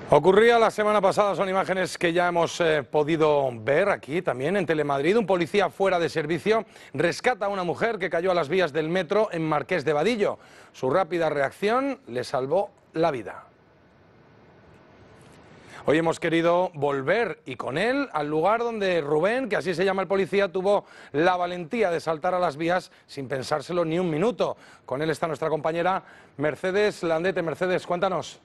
Ocurría la semana pasada, son imágenes que ya hemos podido ver aquí también en Telemadrid. Un policía fuera de servicio rescata a una mujer que cayó a las vías del metro en Marqués de Vadillo. Su rápida reacción le salvó la vida. Hoy hemos querido volver, y con él, al lugar donde Rubén, que así se llama el policía, tuvo la valentía de saltar a las vías sin pensárselo ni un minuto. Con él está nuestra compañera Mercedes Landete. Mercedes, cuéntanos.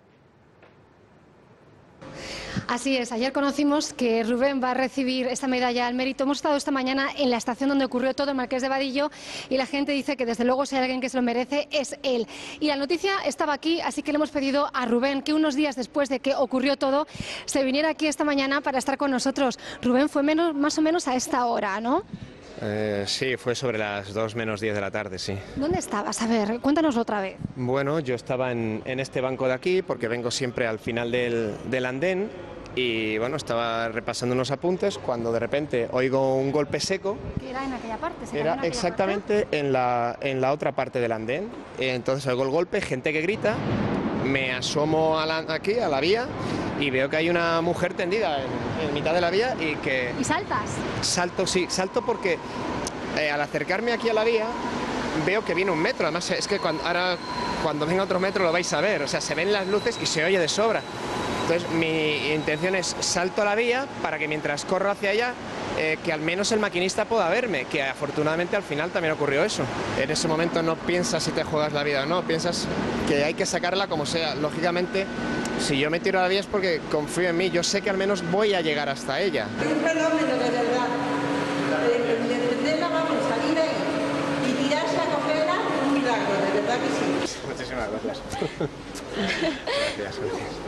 Así es, ayer conocimos que Rubén va a recibir esta medalla al mérito. Hemos estado esta mañana en la estación donde ocurrió todo, en Marqués de Vadillo, y la gente dice que desde luego si hay alguien que se lo merece es él. Y la noticia estaba aquí, así que le hemos pedido a Rubén que unos días después de que ocurrió todo, se viniera aquí esta mañana para estar con nosotros. Rubén, fue más o menos a esta hora, ¿no? Sí, fue sobre las 2 menos 10 de la tarde, sí. ¿Dónde estabas? A ver, cuéntanoslo otra vez. Bueno, yo estaba en este banco de aquí porque vengo siempre al final del andén y bueno, estaba repasando unos apuntes cuando de repente oigo un golpe seco. ¿Qué era en aquella parte? Era exactamente en la otra parte del andén. Entonces oigo el golpe, gente que grita, me asomo aquí a la vía y veo que hay una mujer tendida en mitad de la vía y que... ¿Y saltas? Salto porque al acercarme aquí a la vía veo que viene un metro, además es que ahora cuando venga otro metro lo vais a ver, o sea, se ven las luces y se oye de sobra. Entonces mi intención es salto a la vía para que mientras corro hacia allá, que al menos el maquinista pueda verme, que afortunadamente al final también ocurrió eso. En ese momento no piensas si te juegas la vida o no, piensas que hay que sacarla como sea. Lógicamente, si yo me tiro a la vía es porque confío en mí, yo sé que al menos voy a llegar hasta ella. Es un fenómeno de verdad, de entenderla, vamos, salir ahí y tirarse a cogerla, un milagro, de verdad que sí. Muchísimas gracias. Gracias.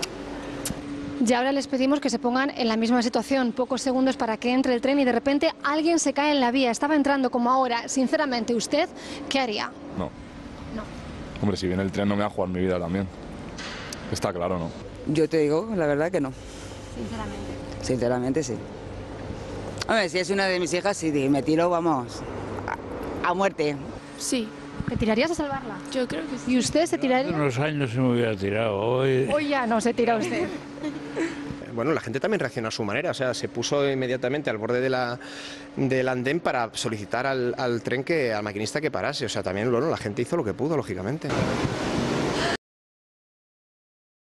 Y ahora les pedimos que se pongan en la misma situación, pocos segundos para que entre el tren y de repente alguien se cae en la vía, estaba entrando como ahora. Sinceramente, ¿usted qué haría? No. No. Hombre, si viene el tren no me va a jugar mi vida también. Está claro, ¿no? Yo te digo, la verdad que no. Sinceramente. Sinceramente, sí. Hombre, si es una de mis hijas, sí, me tiro, vamos, a muerte. Sí, ¿Te tirarías a salvarla? yo creo que sí. ¿Y usted se tiraría? Hace unos años se me hubiera tirado. Hoy ya no se tira usted. Bueno, la gente también reaccionó a su manera, o sea, se puso inmediatamente al borde del andén para solicitar al tren al maquinista que parase, o sea, también bueno, la gente hizo lo que pudo, lógicamente.